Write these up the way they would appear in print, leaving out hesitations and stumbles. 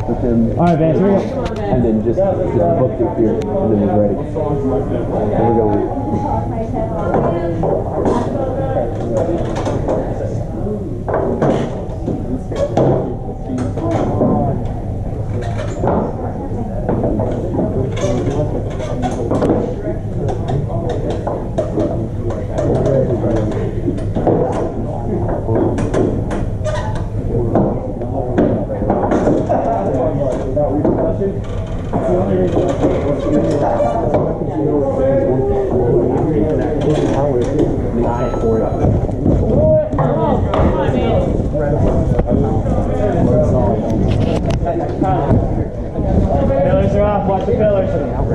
with him. All right, Vance, here we go. And then just booked it here, and then was ready. So we're going. Pillars are off, watch the pillars.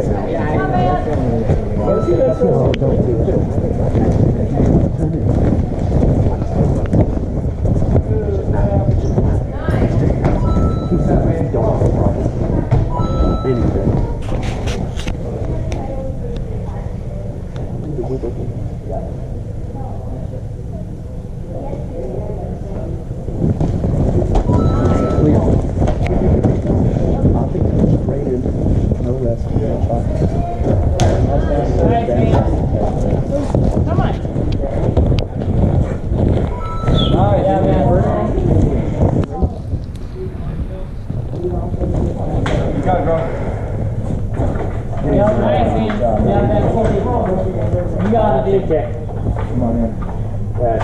You got it, dude. Okay. Come on in. Bye.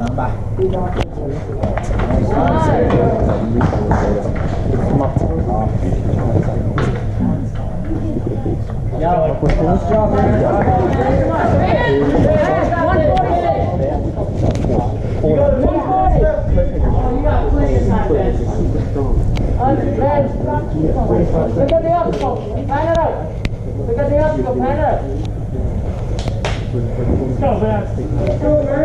Yeah, nice job, man. You got plenty of time, man. Look at the obstacle. Plan it out. Look at the obstacle. Plan it out. Let's go, Vance. Let's go, man.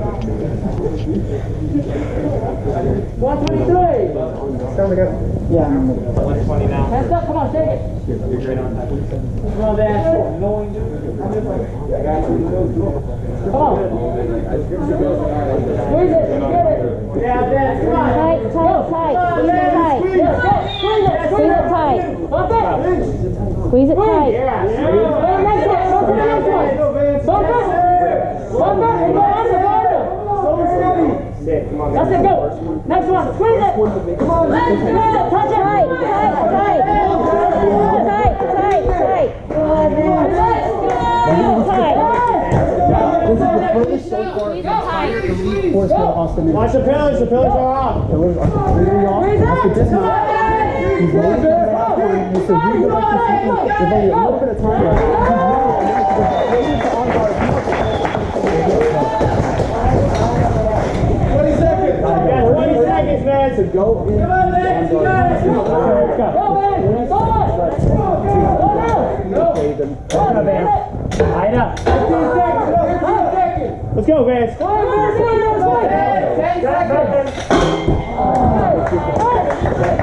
123. Yeah. 120 now. Hands up, come on, shake it. You're great on that. Come on, Vance. Come on. Squeeze it, get it. Yeah, Vance, come on. Tight, tight, tight. Squeeze it tight. Squeeze it tight. Squeeze it tight. Yeah. Next one. Go to the next one. Bump it. Bump it and go under, go under. That's it, go. Next one. Squeeze it. Come on, let's do it. Touch it. Tight, tight, tight. Tight, tight, tight. Good, man. Tight. This is the furthest so far. Watch the pillars are off. The pillars are completely off. You have to dismount. He's ready to come back forward. You should redirect his feet. There's only a little bit of time left. He's ready to on guard. 20 seconds. You got 20 seconds, man. To go in. Come on, man. Go, man. Go, man. Line up. 15 seconds. 15 seconds. Let's go, Vance. 10 seconds.